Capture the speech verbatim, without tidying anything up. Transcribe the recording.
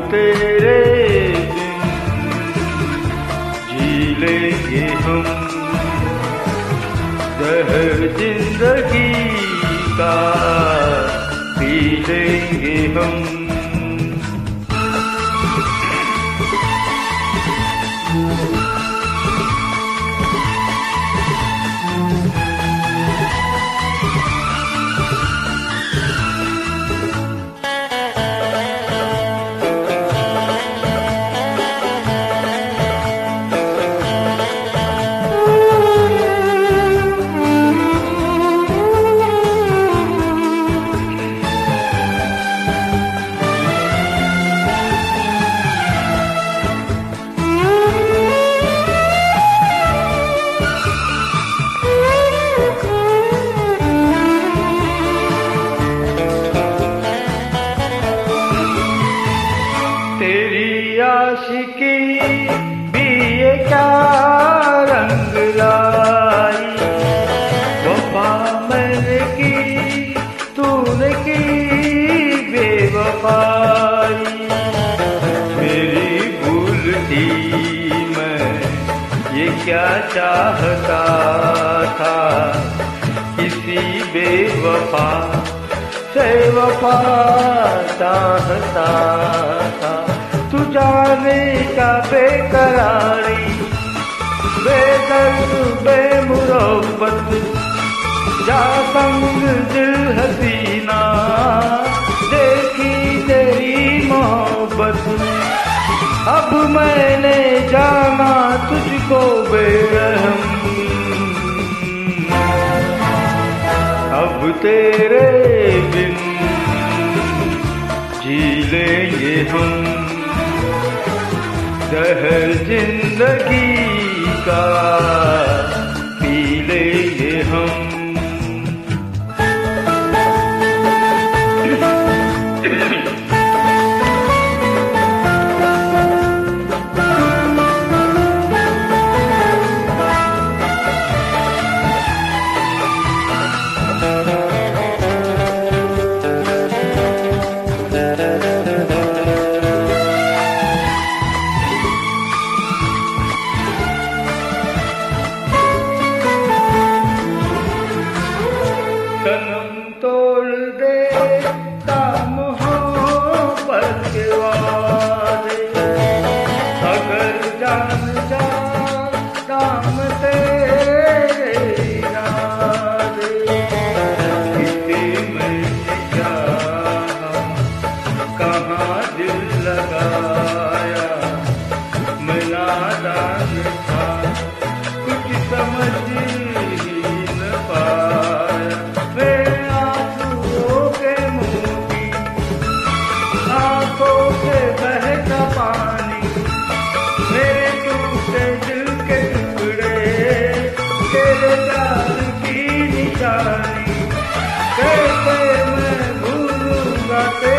तेरे बिन जी लेंगे हम, जहर जिंदगी का पी लेंगे हम। तेरी आशिकी भी ये क्या रंग लाई, वफा मैंने की तूने की बेवफाई। मेरी भूल थी मैं ये क्या चाहता था, किसी बेवफा से वफा चाहता था। तू जाने का बेकरारी, बेदर्द बेमुरब्बत, जा संग दिल हसीना, देखी तेरी मोहब्बत। अब मैंने जाना तुझको बेरहम, अब तेरे बिन जी लेंगे हम, जहर जिंदगी का पी लेंगे हम। सनम तोड़ दे दाम मोहब्बत के वादे, अगर जान जा दाम तेरे इरादे। किसी मैंने चाहा कहाँ दिल लगाया, मैं नादान था कुछ समझ ही न पाया। आंखों से बहता पानी, मेरे टूटे दिल के टुकड़े, तेरे प्यार की निशानी। कैसे मैं भूलूंगा तेरे